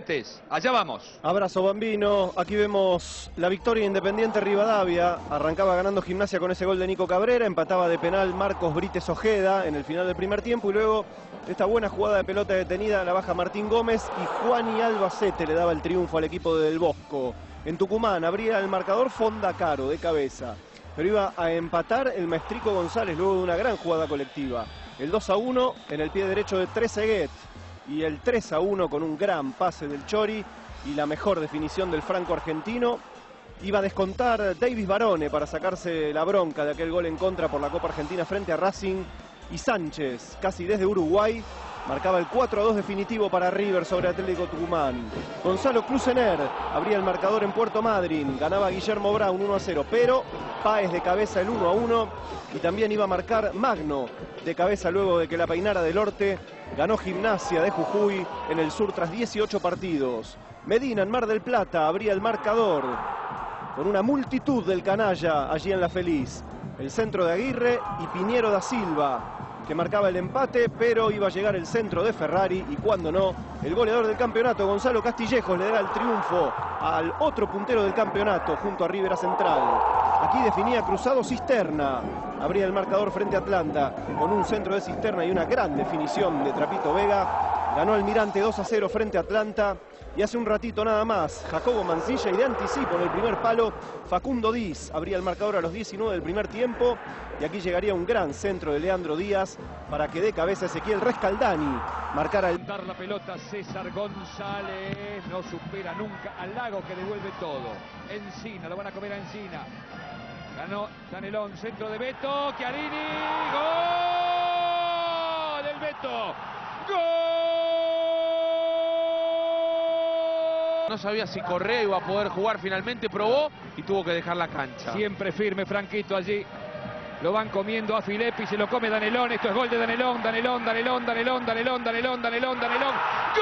Estudiantes. Allá vamos. Abrazo, Bambino. Aquí vemos la victoria Independiente Rivadavia. Arrancaba ganando Gimnasia con ese gol de Nico Cabrera. Empataba de penal Marcos Brites Ojeda en el final del primer tiempo. Y luego esta buena jugada de pelota detenida la baja Martín Gómez. Y Juani Albacete le daba el triunfo al equipo de Del Bosco. En Tucumán abría el marcador Fonda Caro de cabeza. Pero iba a empatar el Maestrico González luego de una gran jugada colectiva. El 2-1 en el pie derecho de Trezeguet. Y el 3-1 con un gran pase del Chori y la mejor definición del franco argentino. Iba a descontar Davis Barone para sacarse la bronca de aquel gol en contra por la Copa Argentina frente a Racing. Y Sánchez, casi desde Uruguay, marcaba el 4-2 definitivo para River sobre Atlético Tucumán. Gonzalo Klusener abría el marcador en Puerto Madryn. Ganaba Guillermo Brown 1-0, pero Páez de cabeza el 1-1. Y también iba a marcar Magno de cabeza luego de que la peinara del Orte. Ganó Gimnasia de Jujuy en el sur tras 18 partidos. Medina en Mar del Plata abría el marcador con una multitud del canalla allí en La Feliz. El centro de Aguirre y Piñero da Silva, que marcaba el empate, pero iba a llegar el centro de Ferrari y cuando no, el goleador del campeonato, Gonzalo Castillejos, le dará el triunfo al otro puntero del campeonato junto a Rivera Central. Aquí definía Cruzado Cisterna, abría el marcador frente a Atlanta con un centro de Cisterna y una gran definición de Trapito Vega. Ganó Almirante 2-0 frente a Atlanta. Y hace un ratito nada más, Jacobo Mancilla y de anticipo en el primer palo, Facundo Diz abría el marcador a los 19 del primer tiempo. Y aquí llegaría un gran centro de Leandro Díaz para que de cabeza Ezequiel Rescaldani marcara el... Dar la pelota César González, no supera nunca al Lago que devuelve todo. Encina, lo van a comer a Encina. Ganó Danelón, centro de Beto, Chiarini, ¡gol! ¡El Beto! ¡Gol! No sabía si Correa iba a poder jugar, finalmente probó y tuvo que dejar la cancha. Siempre firme Franquito allí. Lo van comiendo a Filippi, se lo come Danelón. Esto es gol de Danelón, Danelón, Danelón, Danelón, Danelón, Danelón, Danelón, Danelón.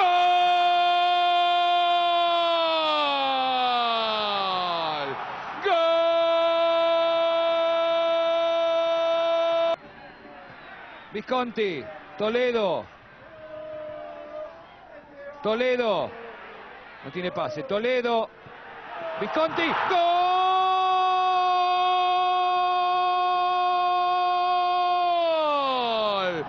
¡Gol! ¡Gol! Visconti, Toledo. Toledo. No tiene pase. Toledo. Visconti. ¡Gol!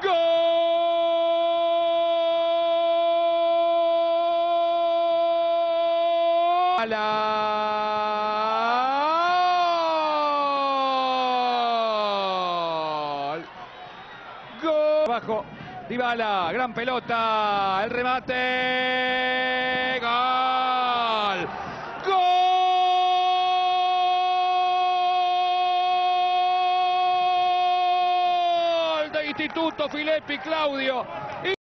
¡Gol! ¡Gol! Bajo. Dybala. Gran pelota. El remate. ¡Gol! ¡Gol! De Instituto Filippi, Claudio.